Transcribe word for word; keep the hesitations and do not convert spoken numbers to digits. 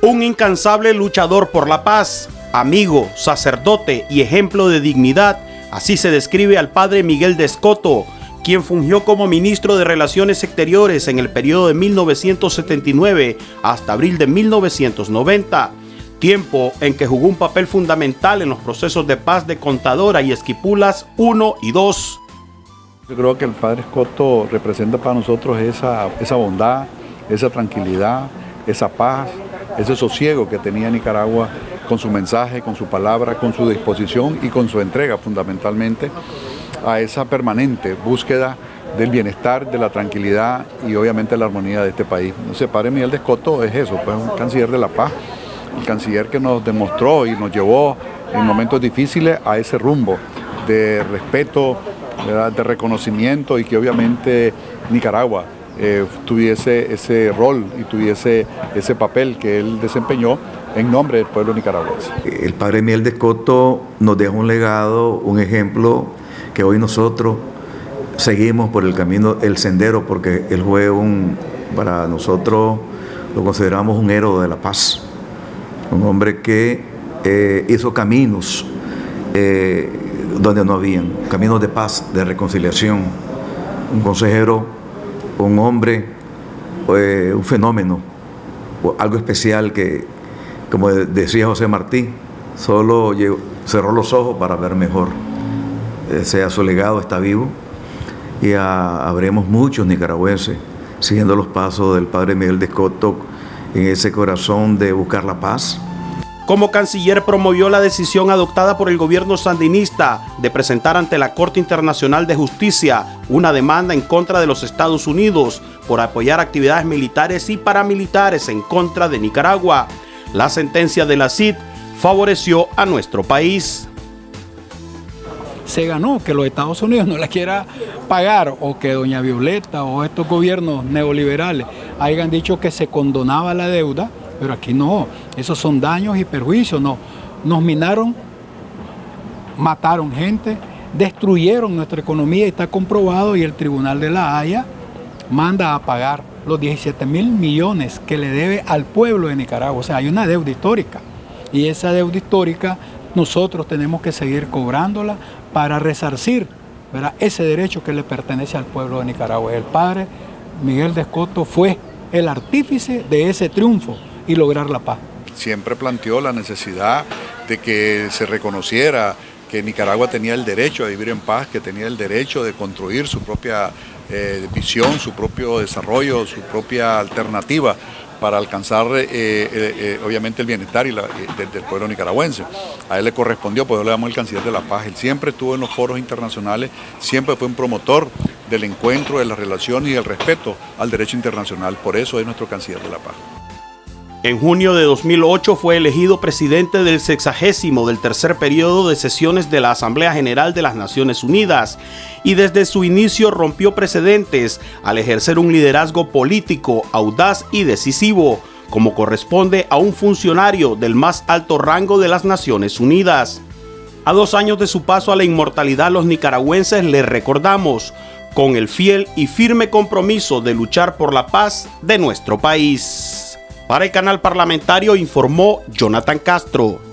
Un incansable luchador por la paz, amigo, sacerdote y ejemplo de dignidad, así se describe al padre Miguel de Escoto, quien fungió como ministro de Relaciones Exteriores en el periodo de mil novecientos setenta y nueve hasta abril de mil novecientos noventa, tiempo en que jugó un papel fundamental en los procesos de paz de Contadora y Esquipulas uno y dos. Yo creo que el padre Escoto representa para nosotros esa, esa bondad, esa tranquilidad, esa paz, ese sosiego que tenía Nicaragua con su mensaje, con su palabra, con su disposición y con su entrega fundamentalmente a esa permanente búsqueda del bienestar, de la tranquilidad y obviamente la armonía de este país. Entonces, padre Miguel de Escoto es eso, pues un canciller de la paz, el canciller que nos demostró y nos llevó en momentos difíciles a ese rumbo de respeto, ¿verdad?, de reconocimiento y que obviamente Nicaragua eh, tuviese ese rol y tuviese ese papel que él desempeñó en nombre del pueblo nicaragüense. El padre Miguel de Escoto nos deja un legado, un ejemplo que hoy nosotros seguimos por el camino, el sendero, porque él fue un, para nosotros lo consideramos un héroe de la paz, un hombre que eh, hizo caminos eh, donde no habían, caminos de paz, de reconciliación, un consejero, un hombre, eh, un fenómeno, algo especial que, como decía José Martí, solo llegó, cerró los ojos para ver mejor. Eh, sea su legado, está vivo, y a, habremos muchos nicaragüenses siguiendo los pasos del padre Miguel de Escoto en ese corazón de buscar la paz. Como canciller promovió la decisión adoptada por el gobierno sandinista de presentar ante la Corte Internacional de Justicia una demanda en contra de los Estados Unidos por apoyar actividades militares y paramilitares en contra de Nicaragua. La sentencia de la C I D favoreció a nuestro país. Se ganó que los Estados Unidos no la quiera pagar o que doña Violeta o estos gobiernos neoliberales hayan dicho que se condonaba la deuda, pero aquí no, esos son daños y perjuicios, no. Nos minaron, mataron gente, destruyeron nuestra economía y está comprobado, y el Tribunal de la Haya manda a pagar los diecisiete mil millones que le debe al pueblo de Nicaragua. O sea, hay una deuda histórica y esa deuda histórica nosotros tenemos que seguir cobrándola para resarcir, ¿verdad?, ese derecho que le pertenece al pueblo de Nicaragua. El padre Miguel de Escoto fue el artífice de ese triunfo y lograr la paz. Siempre planteó la necesidad de que se reconociera que Nicaragua tenía el derecho a vivir en paz, que tenía el derecho de construir su propia eh, visión, su propio desarrollo, su propia alternativa para alcanzar eh, eh, eh, obviamente el bienestar y la, eh, del, del pueblo nicaragüense. A él le correspondió, pues yo le llamamos el canciller de la paz. Él siempre estuvo en los foros internacionales, siempre fue un promotor del encuentro, de la relación y del respeto al derecho internacional. Por eso es nuestro canciller de la paz. En junio de dos mil ocho fue elegido presidente del sexagésimo del tercer periodo de sesiones de la Asamblea General de las Naciones Unidas y desde su inicio rompió precedentes al ejercer un liderazgo político audaz y decisivo, como corresponde a un funcionario del más alto rango de las Naciones Unidas. A dos años de su paso a la inmortalidad, los nicaragüenses le recordamos con el fiel y firme compromiso de luchar por la paz de nuestro país. Para el canal parlamentario informó Jonathan Castro.